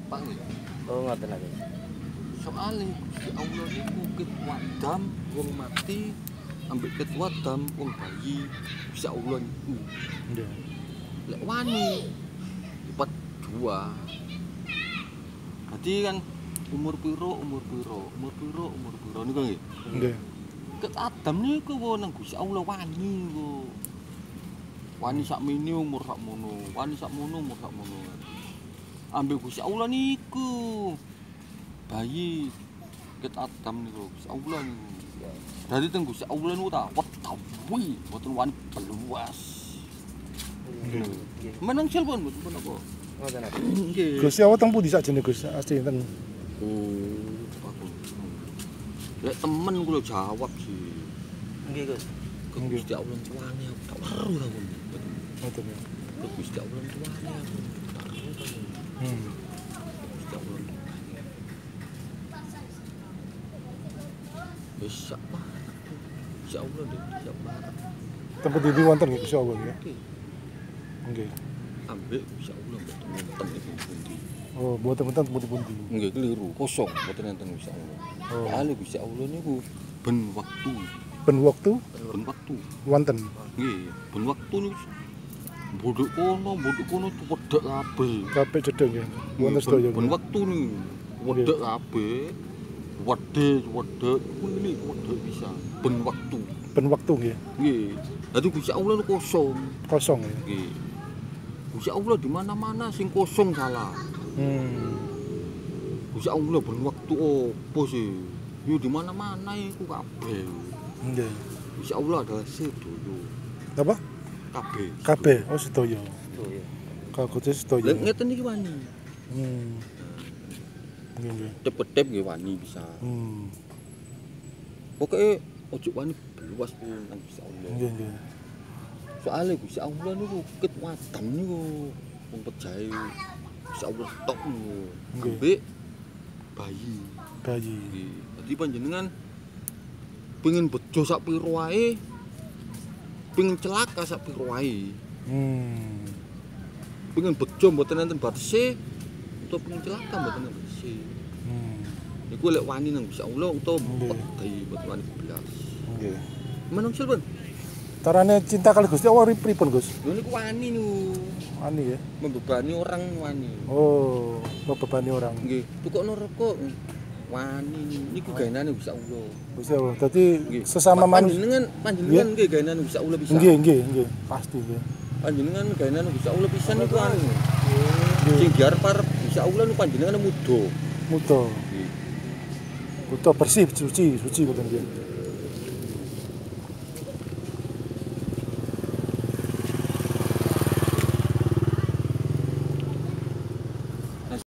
Pak nggih. Oh ngoten lagi. Soale Gusti Allah niku wadam wong mati ambek wadam wong bayi Gusti Allah niku. Nggih. Lek wani dapat dua. Dadi kan umur piro niku nggih. Nggih. Ket Adam niku nang Gusti Allah wani kok. Wani sakmene umur sakmono, wani sakmono umur sakmono. Ambek Gusti Allah niku bayi ket Adam niku Gusti Allah niku. Dadi teng Gusti Allah niku tak wetawi mboten wani beluas. Nggih. Menang silpun mboten apa. Ngoten lagi. Nggih. Gusti Allah teng pundi sakjane Gus? Asli ten. Aku. Lek temen kula jawab sih. Nggih Gus. Ke Gusti Allah tuane aku tak weruh aku. Ngoten ya. Ke Gusti Allah tuane aku tak weruh aku. Gusti Allah. Wis sak Gusti Allah ndek siapa. Tempat ndi wonten Gusti Allah ya. Nggih. Ambek Gusti Allah mboten wonten iku pundi. Oh, mboten-mboten pundi-pundi. Nggih keliru, kosong mboten enten Gusti Allah. Soale Gusti Allah niku ben waktu. Ben waktu Ben waktu. wonten. Nggih, ben waktu niku bodhok kono wedhek kabeh. Kabeh cedhek ya. Wonten sedaya. Ben waktu niku wedhek kabeh. Wedhek kuwi wedhek bisa. Ben waktu. Ben waktu nggih. Nggih. Dadi Gusti Allah niku kosong. Kosong ya. Nggih. Gusti Allah di mana-mana sing kosong salah. Gusti Allah ben waktu opo sih? Yo di mana-mana iku kabeh. Nggih. Gusti Allah adalah sedoyo. Apa? Kabeh. Kabeh oh sedaya. Oh iya. Kagote sedaya. Lek ngeten iki wani. Nggih nggih. Tep-tep nggih wani bisa. Pokoke ojo wani beluas nang Gusti Allah. Nggih nggih. Soale Gusti Allah niku ket wadam niku wong pejae Gusti Allah tok niku. Nggih. Ambek bayi. Bayi. Nggih. Dadi panjenengan pengen bejo sak piro wae, pengen celaka sak piro wae. Pengen bejo mboten enten batese, utawa pengen celaka mboten enten batese. Niku lek wani nang Gusti Allah utawa wedi mboten wani belas. Nggih. Menungsil pun. Carane cinta kali Gusti Allah pripun Gus? Lho niku wani niku. Wani ya. Membebani orang wani. Oh, membebani orang. Nggih, tukokno rokok. Wani niku gaenane Gusti Allah. Gusti Allah. Dadi sesama manusia. Panjenengan nggih gaenane Gusti Allah pisan. Nggih, pasti nggih. Panjenengan gaenane Gusti Allah pisan niku anu. Sing diarep-arep Gusti Allah niku panjenengan muda. Muto. Nggih. Muto bersih, suci ngoten nggih.